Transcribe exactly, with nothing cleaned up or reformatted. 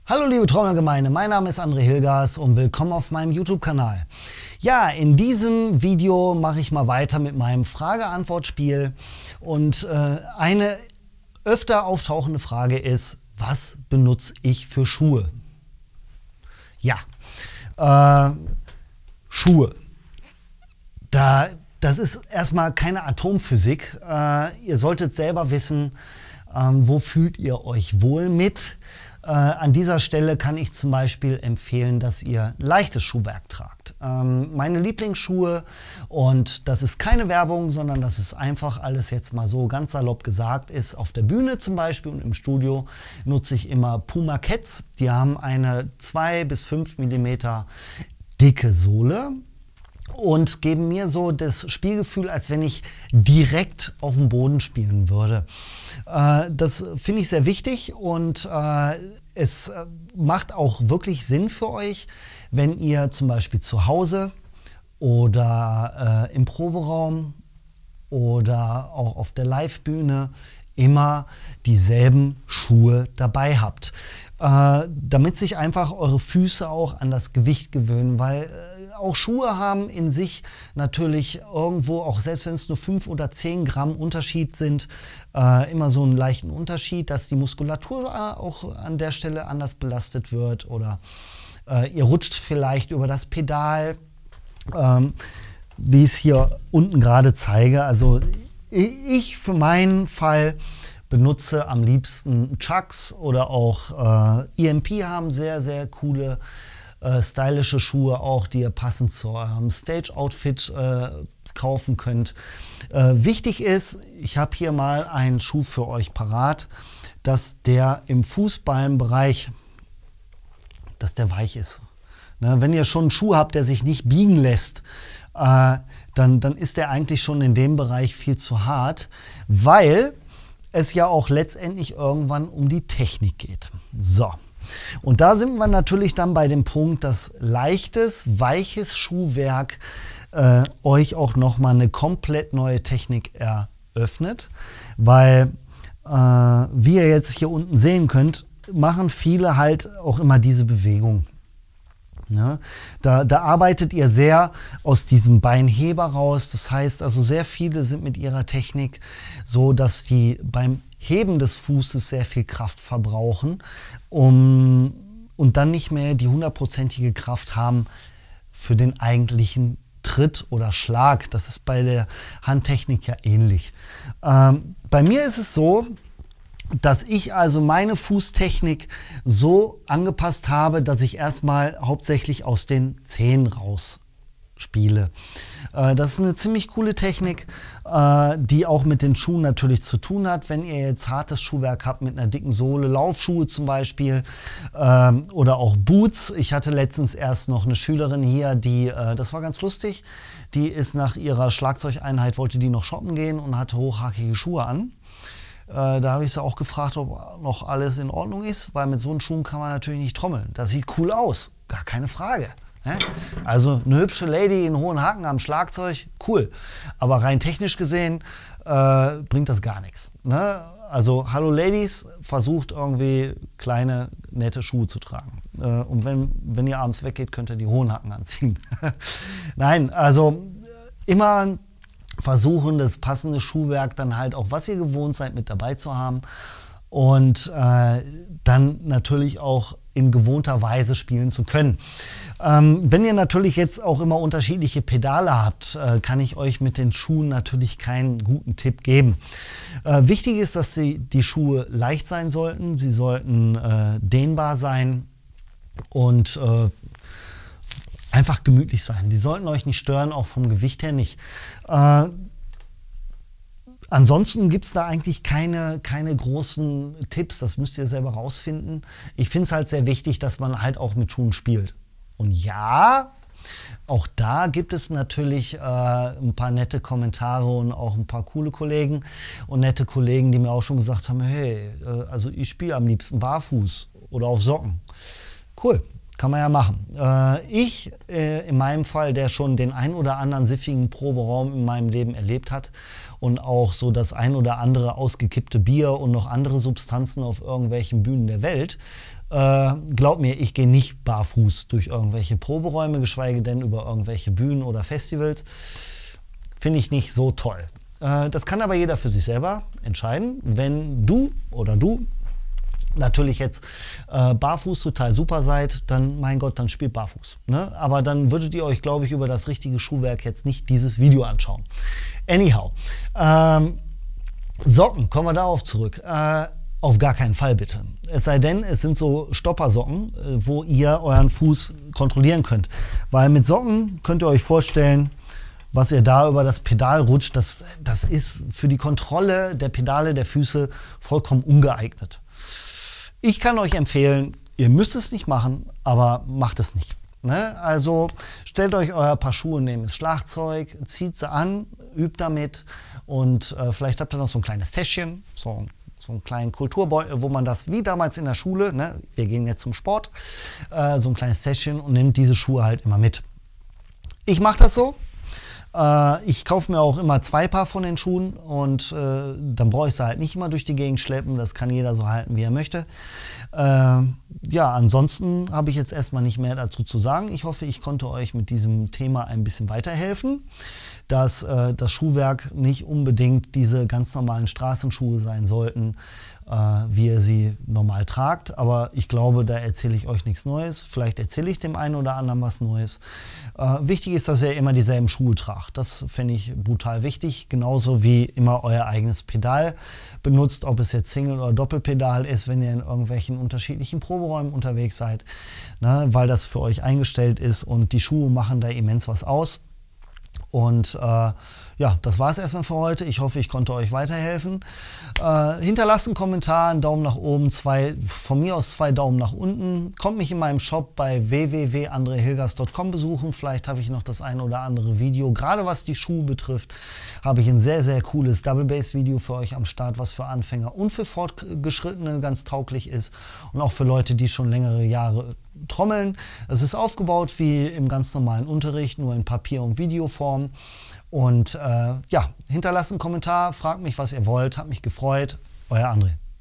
Hallo liebe Träumergemeinde, mein Name ist André Hilgers und willkommen auf meinem YouTube-Kanal. Ja, in diesem Video mache ich mal weiter mit meinem Frage-Antwort-Spiel und äh, eine öfter auftauchende Frage ist, was benutze ich für Schuhe? Ja, äh, Schuhe. Da, das ist erstmal keine Atomphysik. Äh, ihr solltet selber wissen, ähm, wo fühlt ihr euch wohl mit. Äh, an dieser Stelle kann ich zum Beispiel empfehlen, dass ihr leichtes Schuhwerk tragt. Ähm, meine Lieblingsschuhe, und das ist keine Werbung, sondern das ist einfach alles jetzt mal so ganz salopp gesagt, ist auf der Bühne zum Beispiel und im Studio nutze ich immer Puma Keds. Die haben eine zwei bis fünf Millimeter dicke Sohle und geben mir so das Spielgefühl, als wenn ich direkt auf dem Boden spielen würde. Äh, das finde ich sehr wichtig und äh, es macht auch wirklich Sinn für euch, wenn ihr zum Beispiel zu Hause oder äh, im Proberaum oder auch auf der Live-Bühne immer dieselben Schuhe dabei habt. Äh, damit sich einfach eure Füße auch an das Gewicht gewöhnen, weil äh, auch Schuhe haben in sich natürlich irgendwo, auch selbst wenn es nur fünf oder zehn Gramm Unterschied sind, äh, immer so einen leichten Unterschied, dass die Muskulatur äh, auch an der Stelle anders belastet wird oder äh, ihr rutscht vielleicht über das Pedal, ähm, wie ich es hier unten gerade zeige. Also ich für meinen Fall benutze am liebsten Chucks oder auch äh, E M P haben sehr, sehr coole, äh, stylische Schuhe auch, die ihr passend zu eurem Stage-Outfit äh, kaufen könnt. Äh, wichtig ist, ich habe hier mal einen Schuh für euch parat, dass der im Fußballenbereich, dass der weich ist. Ne, wenn ihr schon einen Schuh habt, der sich nicht biegen lässt, äh, dann, dann ist der eigentlich schon in dem Bereich viel zu hart, weil es ja auch letztendlich irgendwann um die Technik geht. So, und da sind wir natürlich dann bei dem Punkt, dass leichtes, weiches Schuhwerk äh, euch auch nochmal eine komplett neue Technik eröffnet, weil, äh, wie ihr jetzt hier unten sehen könnt, machen viele halt auch immer diese Bewegung. Ja, da, da arbeitet ihr sehr aus diesem Beinheber raus. Das heißt also, sehr viele sind mit ihrer Technik so, dass die beim Heben des Fußes sehr viel Kraft verbrauchen um, und dann nicht mehr die hundertprozentige Kraft haben für den eigentlichen Tritt oder Schlag. Das ist bei der Handtechnik ja ähnlich. Ähm, bei mir ist es so, dass ich also meine Fußtechnik so angepasst habe, dass ich erstmal hauptsächlich aus den Zehen raus spiele. Äh, das ist eine ziemlich coole Technik, äh, die auch mit den Schuhen natürlich zu tun hat. Wenn ihr jetzt hartes Schuhwerk habt mit einer dicken Sohle, Laufschuhe zum Beispiel äh, oder auch Boots. Ich hatte letztens erst noch eine Schülerin hier, die, äh, das war ganz lustig, die ist nach ihrer Schlagzeugeinheit, wollte die noch shoppen gehen und hatte hochhackige Schuhe an. Äh, da habe ich sie auch gefragt, ob noch alles in Ordnung ist, weil mit so einen Schuhen kann man natürlich nicht trommeln. Das sieht cool aus, gar keine Frage. Ne? Also eine hübsche Lady in hohen Haken am Schlagzeug, cool. Aber rein technisch gesehen äh, bringt das gar nichts. Ne? Also hallo Ladies, versucht irgendwie kleine, nette Schuhe zu tragen. Äh, und wenn, wenn ihr abends weggeht, könnt ihr die hohen Haken anziehen. Nein, also immer versuchen, das passende Schuhwerk dann halt auch, was ihr gewohnt seid, mit dabei zu haben und äh, dann natürlich auch in gewohnter Weise spielen zu können. Ähm, wenn ihr natürlich jetzt auch immer unterschiedliche Pedale habt, äh, kann ich euch mit den Schuhen natürlich keinen guten Tipp geben. Äh, wichtig ist, dass die, die Schuhe leicht sein sollten, sie sollten äh, dehnbar sein und äh, einfach gemütlich sein. Die sollten euch nicht stören, auch vom Gewicht her nicht. Äh, ansonsten gibt es da eigentlich keine, keine großen Tipps. Das müsst ihr selber rausfinden. Ich finde es halt sehr wichtig, dass man halt auch mit Schuhen spielt. Und ja, auch da gibt es natürlich äh, ein paar nette Kommentare und auch ein paar coole Kollegen und nette Kollegen, die mir auch schon gesagt haben, hey, äh, also ich spiele am liebsten barfuß oder auf Socken. Cool. kann man ja machen. Äh, ich, äh, in meinem Fall, der schon den ein oder anderen siffigen Proberaum in meinem Leben erlebt hat und auch so das ein oder andere ausgekippte Bier und noch andere Substanzen auf irgendwelchen Bühnen der Welt, äh, glaub mir, ich gehe nicht barfuß durch irgendwelche Proberäume, geschweige denn über irgendwelche Bühnen oder Festivals. Finde ich nicht so toll. Äh, das kann aber jeder für sich selber entscheiden. Wenn du oder du natürlich jetzt äh, barfuß total super seid, dann, mein Gott, dann spielt barfuß. Ne? Aber dann würdet ihr euch, glaube ich, über das richtige Schuhwerk jetzt nicht dieses Video anschauen. Anyhow, ähm, Socken, kommen wir darauf zurück. Äh, auf gar keinen Fall bitte. Es sei denn, es sind so Stoppersocken, äh, wo ihr euren Fuß kontrollieren könnt. Weil mit Socken könnt ihr euch vorstellen, was ihr da über das Pedal rutscht, das, das ist für die Kontrolle der Pedale der Füße vollkommen ungeeignet. Ich kann euch empfehlen, ihr müsst es nicht machen, aber macht es nicht. Ne? Also stellt euch euer Paar Schuhe neben das Schlagzeug, zieht sie an, übt damit und äh, vielleicht habt ihr noch so ein kleines Täschchen, so, so einen kleinen Kulturbeutel, wo man das wie damals in der Schule, ne? Wir gehen jetzt zum Sport, äh, so ein kleines Täschchen und nimmt diese Schuhe halt immer mit. Ich mache das so. Ich kaufe mir auch immer zwei Paar von den Schuhen und äh, dann brauche ich sie halt nicht immer durch die Gegend schleppen. Das kann jeder so halten, wie er möchte. Äh, ja, ansonsten habe ich jetzt erstmal nicht mehr dazu zu sagen. Ich hoffe, ich konnte euch mit diesem Thema ein bisschen weiterhelfen, dass äh, das Schuhwerk nicht unbedingt diese ganz normalen Straßenschuhe sein sollten, äh, wie ihr sie normal tragt. Aber ich glaube, da erzähle ich euch nichts Neues. Vielleicht erzähle ich dem einen oder anderen was Neues. Äh, wichtig ist, dass ihr immer dieselben Schuhe tragt. Das fände ich brutal wichtig. Genauso wie immer euer eigenes Pedal benutzt, ob es jetzt Single- oder Doppelpedal ist, wenn ihr in irgendwelchen unterschiedlichen Proberäumen unterwegs seid, ne, weil das für euch eingestellt ist und die Schuhe machen da immens was aus. Und äh, ja, das war es erstmal für heute. Ich hoffe, ich konnte euch weiterhelfen. Äh, hinterlasst einen Kommentar, einen Daumen nach oben, zwei, von mir aus zwei Daumen nach unten. Kommt mich in meinem Shop bei w w w punkt andre hilgers punkt com besuchen. Vielleicht habe ich noch das ein oder andere Video. Gerade was die Schuhe betrifft, habe ich ein sehr, sehr cooles Double Bass Video für euch am Start, was für Anfänger und für Fortgeschrittene ganz tauglich ist. Und auch für Leute, die schon längere Jahre trommeln. Es ist aufgebaut wie im ganz normalen Unterricht, nur in Papier- und Videoform. Und äh, ja, hinterlasst einen Kommentar, fragt mich, was ihr wollt. Hat mich gefreut. Euer André.